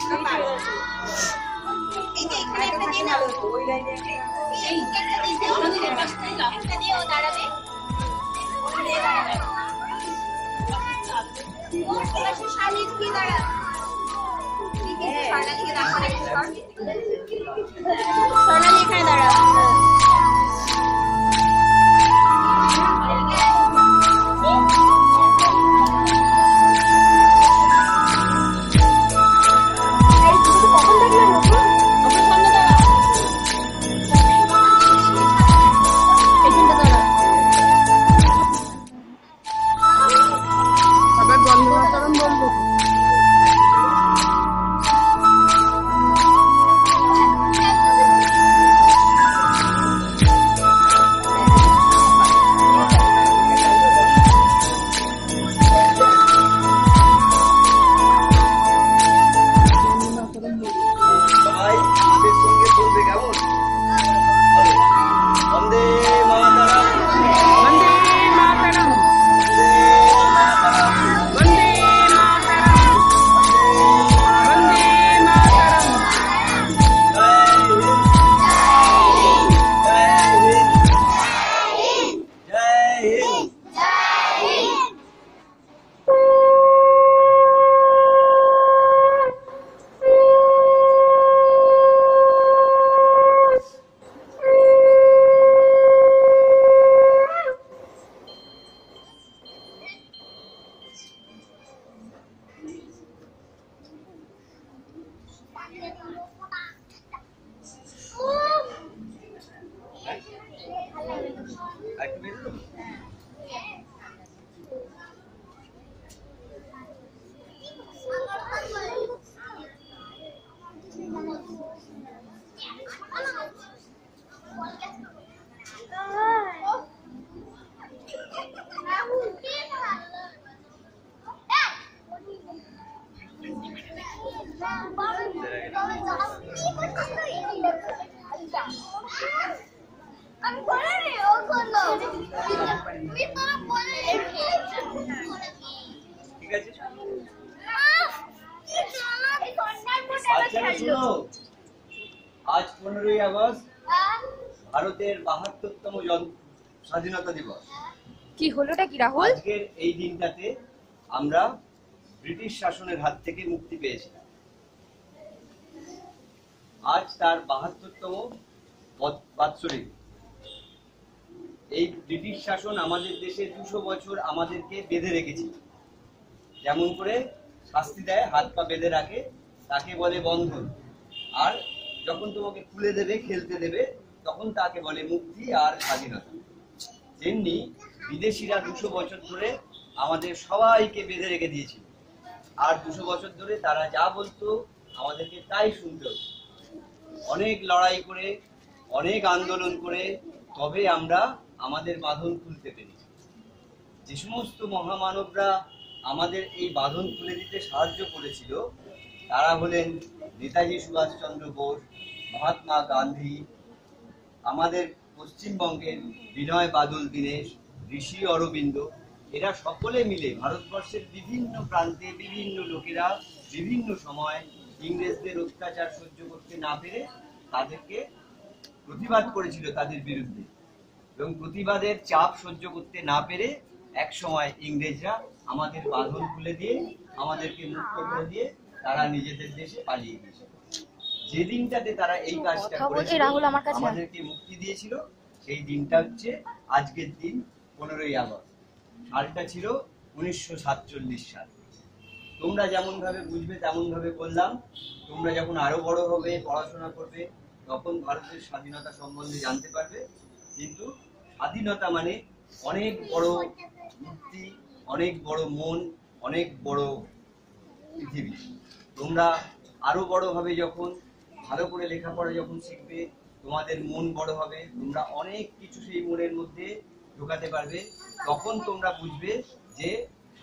आज 15 আগস্ট ভারতের ৭২তম স্বাধীনতা দিবস। কি হলোটা কি রাহুল? আজকের এই দিনটাতে আমরা ব্রিটিশ শাসনের হাত থেকে মুক্তি পেয়েছিলাম। আজ তার ৭২তম বাৎসরিক। এই ব্রিটিশ শাসন আমাদের দেশে ২০০ বছর আমাদেরকে বেঁধে রেখেছিল। যেমন করে শাস্তি দেয়, হাত পা বেঁধে রাখে, তাকে বলে বন্ধন। আর যখন তোমাকে খুলে দেবে, খেলতে দেবে, তখন তাকে বলে মুক্তি আর স্বাধীনতা। তেমনি বিদেশিরা ২০০ বছর ধরে আমাদের সবাইকে বেঁধে রেখে দিয়েছিল। আর ২০০ বছর ধরে তারা যা বলতো আমাদেরকে তাই শুনতে হতো। অনেক লড়াই করে, অনেক আন্দোলন করে তবে আমরা আমাদের বাঁধন খুলতে পেরেছি। যে সমস্ত মহামানবরা আমাদের এই বাঁধন খুলে দিতে সাহায্য করেছিল তারা হলেন নেতাজি সুভাষচন্দ্র বোস, মহাত্মা গান্ধী, আমাদের পশ্চিমবঙ্গের বিনয় বাদল দীনেশ, ঋষি অরবিন্দ। এরা সকলে মিলে ভারতবর্ষের বিভিন্ন প্রান্তে বিভিন্ন লোকেরা বিভিন্ন সময় ইংরেজদের অত্যাচার সহ্য করতে না পেরে তাদেরকে প্রতিবাদ করেছিল তাদের বিরুদ্ধে, এবং প্রতিবাদের চাপ সহ্য করতে না পেরে এক সময় ইংরেজরা আমাদের বাঁধন খুলে দিয়ে আমাদেরকে মুক্ত করে দিয়ে তারা নিজেদের দেশে পালিয়ে গিয়েছিল। যে দিনটাতে তারা এই কাজটা করেছিল, আমাদেরকে মুক্তি দিয়েছিল, সেই দিনটা হচ্ছে আজকের দিন 15ই আগস্ট। সালটা ছিল 1947 সাল। তোমরা যেমন ভাবে বুঝবে তেমন ভাবে বললাম। তোমরা যখন আরো বড় হবে, পড়াশোনা করবে, তখন ভারতের স্বাধীনতা সম্বন্ধে জানতে পারবে। কিন্তু স্বাধীনতা মানে অনেক বড় মুক্তি, অনেক বড় মন, অনেক বড় পৃথিবী। তোমরা আরো বড় হবে, যখন ভালো করে লেখাপড়া যখন শিখবে, তোমাদের মন বড় হবে, তোমরা অনেক কিছু সেই মনের মধ্যে ঢোকাতে পারবে। তখন তোমরা বুঝবে যে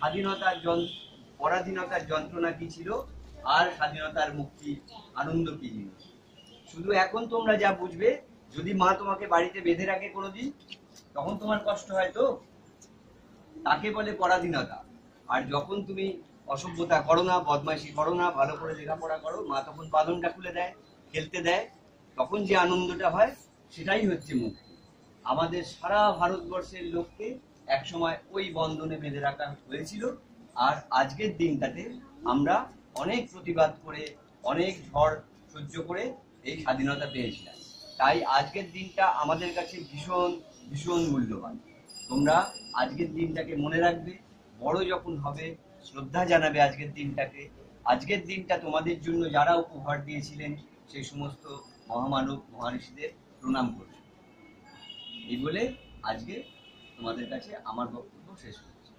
পরাধীনতার যন্ত্রণা কি ছিল আর স্বাধীনতার মুক্তি আনন্দ কি জিনিস। শুধু এখন তোমরা যা বুঝবে, যদি মা তোমাকে বাড়িতে বেঁধে রাখে কোনোদিন, তখন তোমার কষ্ট হয় তো, তাকে বলে পরাধীনতা। আর যখন তুমি অসভ্যতা করো না, বদমাইশি করো না, ভালো করে লেখাপড়া করো। মা তখন বাঁধনটা খুলে দেয়, খেলতে দেয়, তখন যে আনন্দটা হয় সেটাই হচ্ছে মুক্তি। আমাদের সারা ভারতবর্ষের লোককে একসময় ওই বন্ধনে বেঁধে রাখা হয়েছিল, আর আজকের দিনটাতে আমরা অনেক প্রতিবাদ করে, অনেক ঝড় সহ্য করে এই স্বাধীনতা পেয়েছিলাম। তাই আজকের দিনটা আমাদের কাছে ভীষণ ভীষণ মূল্যবান। তোমরা আজকের দিনটাকে মনে রাখবে, বড় যখন হবে শ্রদ্ধা জানাবে আজকের দিনটাকে। আজকের দিনটা তোমাদের জন্য যারা উপহার দিয়েছিলেন সেই সমস্ত মহামানব মহারিষিদের প্রণাম করবে। এই বলে আজকে তোমাদের কাছে আমার বক্তব্য শেষ করছি।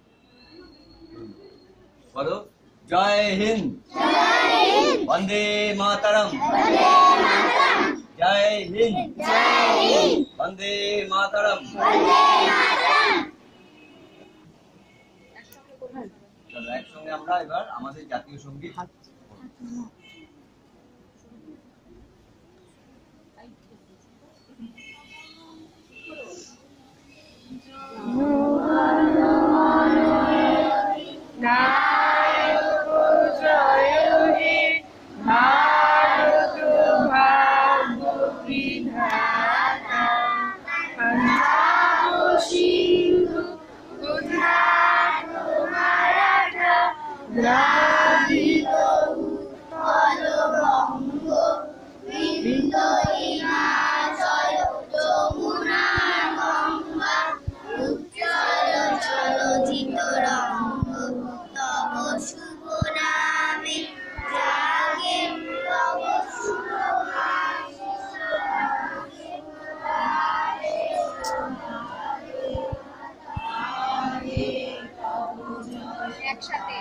বলো, জয় হিন্দ, বন্দে মাতরম, জয় হিন্দ, বন্দে মাতরম। চলো একসঙ্গে আমরা এবার আমাদের জাতীয় সঙ্গীত। একসাথে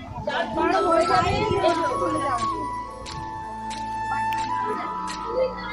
হয়ে যাবে।